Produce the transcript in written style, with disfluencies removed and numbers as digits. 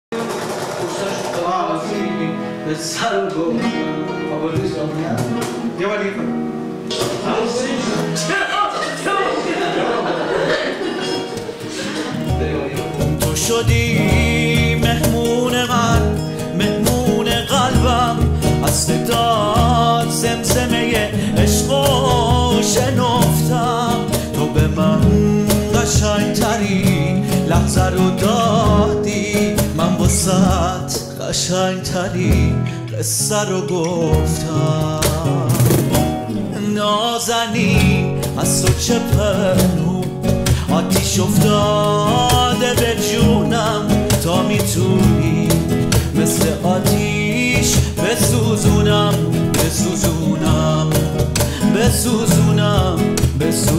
به سر گفتم آبادیش یه بار دیگه کنم تو شدی مهمون من، مهمون قلبم، از صدات زمزمه عشقو شنفتم. تو به من قشنگترین لحظه رو دادی، من واسط قشنگترین قصه رو گفتم. نازنین از تو چه پنهون، آتیش افتاده به جونم، تا میتونی مثل آتیش بسوزونم، بسوزونم، بسوزونم، بسوزونم.